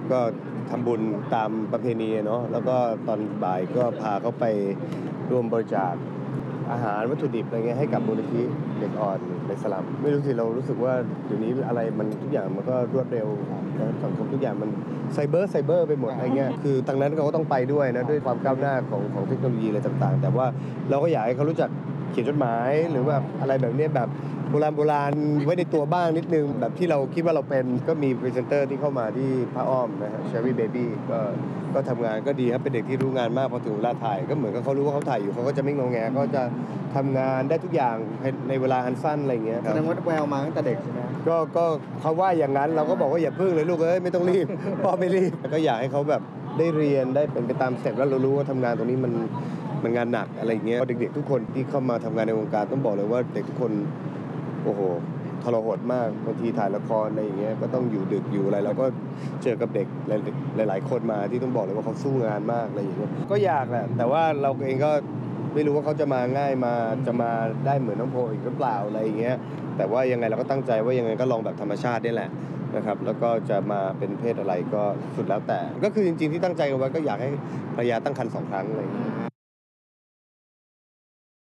ก็ทำบุญตามประเพณีเนาะแล้วก็ตอนบ่ายก็พาเขาไปร่วมบริจาคอาหารวัตถุดิบอะไรเงี้ยให้กับมูลนิธิเด็กอ่อนในสลัมไม่รู้สิเรารู้สึกว่าเดี๋ยวนี้อะไรมันทุกอย่างมันก็รวดเร็วนะสังคมทุกอย่างมันไซเบอร์ไปหมดอะไรเงี้ยคือทางนั้นเขาก็ต้องไปด้วยนะด้วยความก้าวหน้าของเทคโนโลยีอะไรต่างๆแต่ว่าเราก็อยากให้เขารู้จักเขียนจดหมายหรือแบบอะไรแบบนี้แบบโบราณไว้ในตัวบ้างนิดนึงแบบที่เราคิดว่าเราเป็นก็มีพรีเซนเตอร์ที่เข้ามาที่ผ้าอ้อมนะฮะ Cherry Baby ก็ทำงานก็ดีครับเป็นเด็กที่รู้งานมากพอถึงเวลาถ่ายก็เหมือนกับเขารู้ว่าเขาถ่ายอยู่เขาก็จะไม่งอแงก็จะทำงานได้ทุกอย่างในเวลาอันสั้นอะไรเงี้ยคแสรับดงว่าแววมาตั้งแต่เด็กใช่ไหมก็เขาว่าอย่างนั้นเราก็บอกว่าอย่าพึ่งเลยลูกเอ้ยไม่ต้องรีบ พ่อไม่รีบก็อยากให้เขาแบบได้เรียนได้เป็นไปตามสเต็ปแล้วเรารู้ว่าทำงานตรงนี้มันงานหนักอะไรอย่างเงี้ยเด็กๆทุกคนที่เข้ามาทำงานในวงการต้องบอกเลยว่าเด็กทุกคนโอ้โหทรหดมากบางทีถ่ายละครอะไรอย่างเงี้ยก็ต้องอยู่ดึกอยู่อะไรเราก็เจอกับเด็กหลายๆคนมาที่ต้องบอกเลยว่าเขาสู้งานมากอะไรอย่างเงี้ยก็อยากแหละแต่ว่าเราเองก็ไม่รู้ว่าเขาจะมาง่ายจะมาได้เหมือนน้องโพอีกหรือเปล่าอะไรอย่างเงี้ยแต่ว่ายังไงเราก็ตั้งใจว่ายังไงก็ลองแบบธรรมชาตินี่แหละนะครับแล้วก็จะมาเป็นเพศอะไรก็สุดแล้วแต่ก็คือจริงๆที่ตั้งใจกันไว้ก็อยากให้ภรรยาตั้งครรภ์2 ครั้งอะไรอย่างเงี้ย